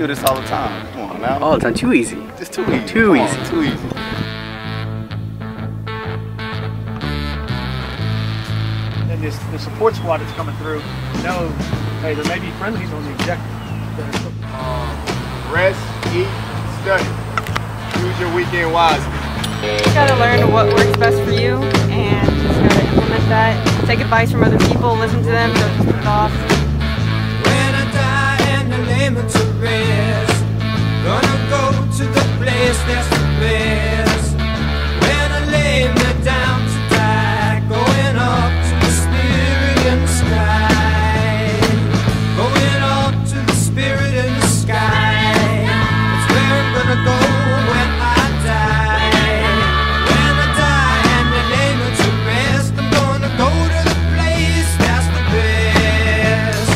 do this all the time. Come on now. All the time. Too easy. Just too easy. Too easy. Too easy. And the support squad that's coming through, know, hey, there may be friendlies on the objective. Rest, eat, study. Use your weekend wisely. You gotta learn what works best for you and just gotta implement that. Take advice from other people, listen to them, don't just put it off. When I die and I lay me to rest, gonna go to the place that's the best. When I lay me down to die, going up to the spirit in the sky. Going up to the spirit in the sky. That's where I'm gonna go when I die. When I die and they lay me to rest, I'm gonna go to the place that's the best.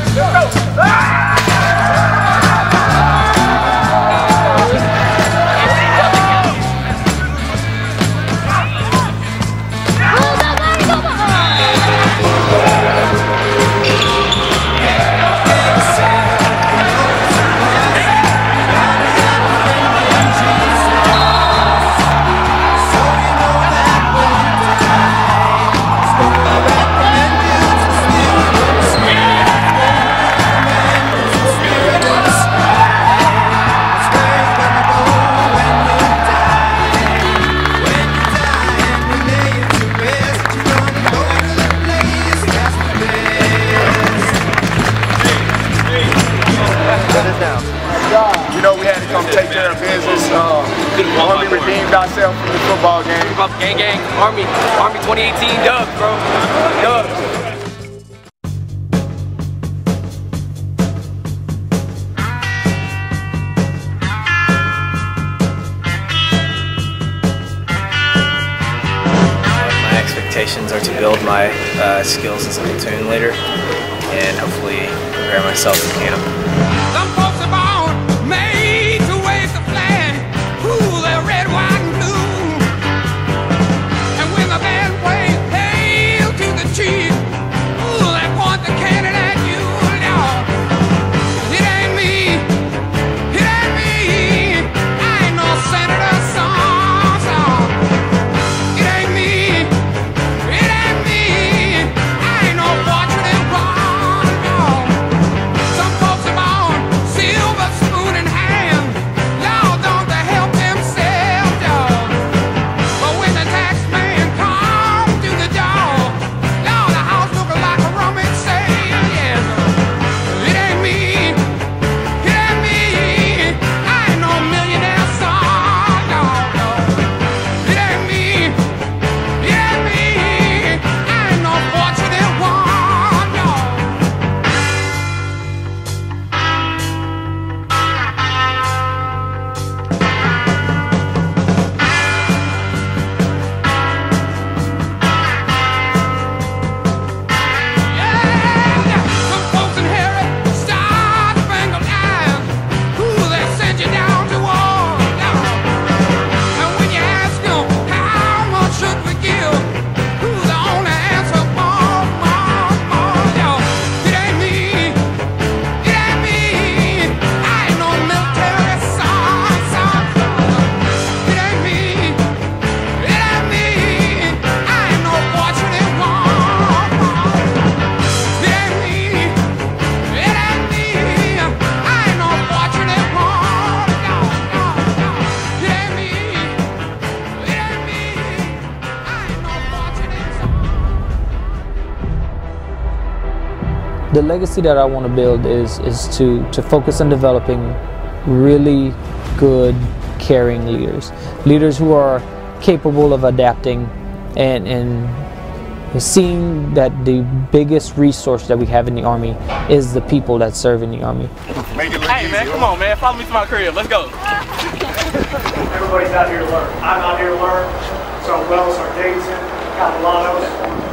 You know, we had to come take care of business. Army redeemed ourselves from the football game. Gang, gang, Army 2018 dubs, bro. Dubs. My expectations are to build my skills as a platoon leader and hopefully prepare myself in camp. Some folks are born made to wave the flag. Ooh, they're red, white, and blue. And when the band plays hail to the chief, ooh, they point the cannon at you. No, it ain't me. It ain't me. I ain't no senator song. It ain't me. It ain't me. I ain't no fortunate one. No. Some folks are born silver spoon in hand. Y'all don't they help themselves, y'all. But when the tax man come to the door, y'all the house looking like a rummage sale, yes. It ain't me. It ain't me. I ain't no millionaire son, no, no. It ain't me. It ain't me. I ain't no fortunate one, no. Yeah, some folks inherit star-spangled eyes. Ooh, they send you down to war. And when you ask them how much should we give, ooh, the only answer more. Yo, it ain't me. It ain't me. I ain't no military son. It ain't me. It ain't me. I ain't no fortunate one. It ain't me. It ain't me. I ain't no fortunate one. No, no, no. It ain't me. It ain't me. I ain't no fortunate son. The legacy that I want to build is to focus on developing really good, caring leaders. Leaders who are capable of adapting and seeing that the biggest resource that we have in the Army is the people that serve in the Army. Make it look Hey, easy. man, come on, man. Follow me to my crib. Let's go. Everybody's out here to learn. I'm out here to learn. So Wells, our Davidson, Catalanos,